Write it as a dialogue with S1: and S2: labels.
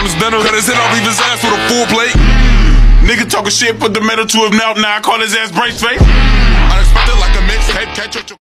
S1: on his dinner. Cut his head off, leave his ass with a full plate. Nigga talking shit, put the metal to his mouth, now I call his ass brace face. Unexpected like a mixtape, catch your